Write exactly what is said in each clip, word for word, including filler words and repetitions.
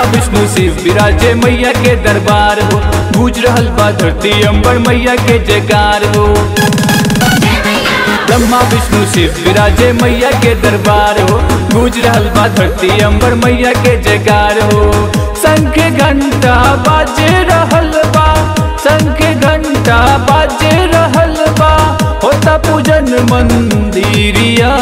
ब्रह्मा विष्णु शिव विराजे मैया के दरबार हो, गूंज रहल बा धरती अंबर मैया के जयकार हो। ब्रह्मा विष्णु शिव विराजे मैया के दरबार हो, गूंज रहल बा धरती अंबर मैया के जयकार हो। शंख घंटा बाजे रहल बा, शंख घंटा बाजे रहल बा, होता पूजन मंदिरिया।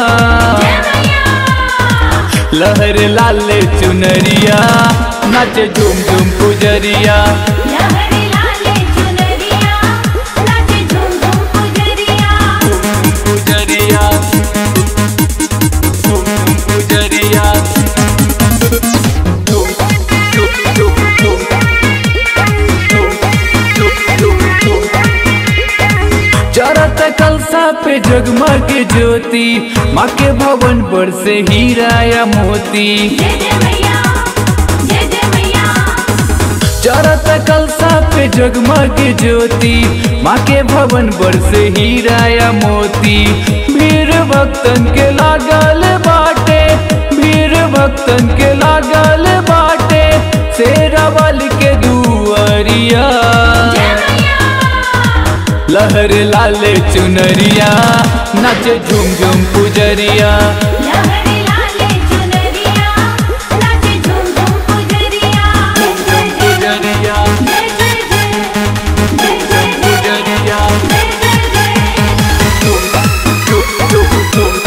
लहर लाले चुनरिया, नाचे झूम झूम पुजरिया। लहर लाले चुनरिया, नाचे झूम झूम पुजरिया। पुजरिया झूम झूम पुजरिया। झूम झूम झूम झूम झूम झूम झूम। जरत कलसा पे जगमग ज्योति, माँ के भवन पर से हीरा या मोती। जय जय मैया, जय जय मैया। जरत कलसा पे जगमग ज्योति, माँ के भवन पर से हीरा या मोती। भीड़ भक्तन के लागल बाटे, भीड़ भक्तन के लागल बाटे, शेरावाल के दुआरिया। लहर लाले चुनरिया, नाचे झूम झूम पुजरिया। लहर लाले चुनरिया, नाचे झूम झूम पुजरिया। झूम झूम पुजरिया। जय जय जय, जय जय पुजरिया। जय जय जय। झूम झूम झूम झूम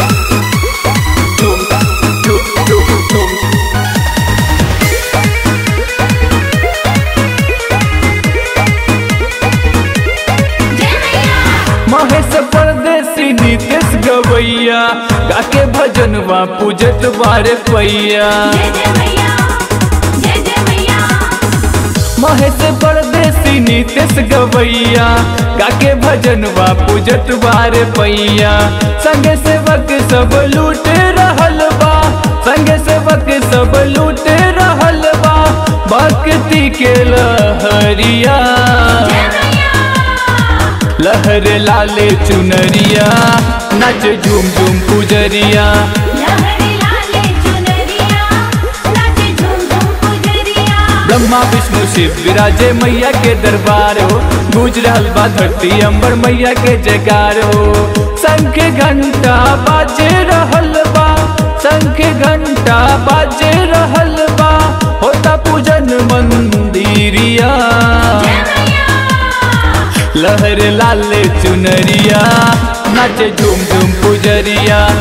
झूम झूम झूम झूम। महेश परदेसी नीतीश गवैया, गाके भजनवा पूजत बारे पैया। जय जय मैया, जय जय मैया। महेश परदेसी नीतीश गवैया, गाके भजनवा पूजत बारे पैया। संगे सेवक सब लूट रहल बा, संगे सेवक सब लूट रहल बा, भक्ति के लहरिया। लहर लाले चुनरिया, नाच झूम झूम पुजरिया। लहर लाले चुनरिया, नाचे झूम झूम पुजरिया। ब्रह्मा विष्णु शिव विराजे मैया के दरबार हो, गूंज रहल बा धरती अंबर मैया के जयकार हो। शंख घंटा बाजे रहल बा, शंख घंटा बाजे रहल बा, होता पूजन मंदिरिया। लहर लाले चुनरिया, नाचे झूम झूम पुजरिया।